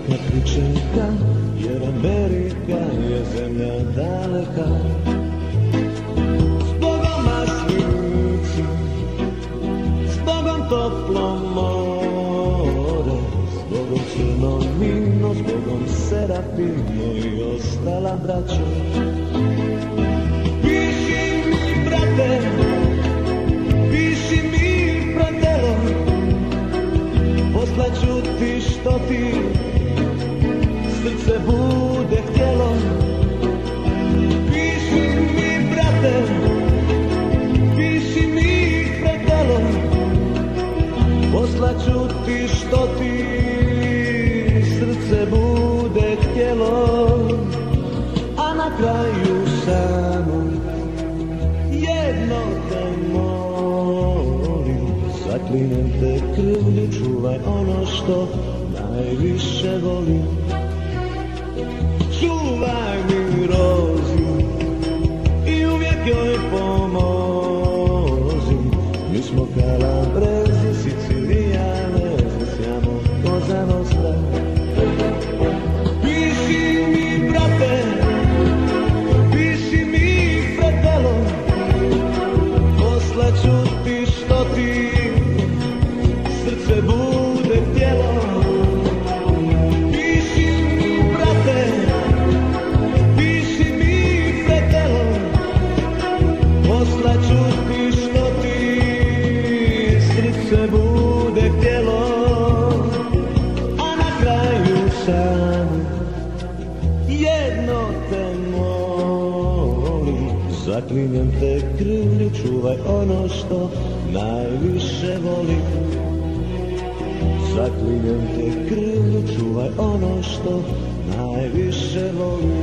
sretna kričenka, jer Amerika je zemlja daleka. Zbogom Maslinici, zbogom toplo more, zbogom Crno vino, zbogom Serafino i ostala braća. Piši mi, brate, piši mi, bratelo, poslaću ti što ti srce bude htjelo. Piši mi, brate, piši mi, bratelo, poslaću ti što ti srce bude htjelo. A na kraju samom jedno te molim, zaklinem te krvlju, čuvaj ono što najviše volim. Čuvaj mi rozu i uvijek joj pomozi. Mi smo Kalabrezi, Sicilijane, siamo Cosa Nostra. Piši mi, brate, piši mi, fratello, poslaću ti što ti srce bude htjelo. Piši mi, brate, piši mi, fratello, poslaću ti što ti srce bude htjelo. A na kraju sam jedno te molim, zaklinjem te krvlju, čuvaj ono što najviše volim. Zaklinjem te krvlju, čuvaj ono što najviše volim.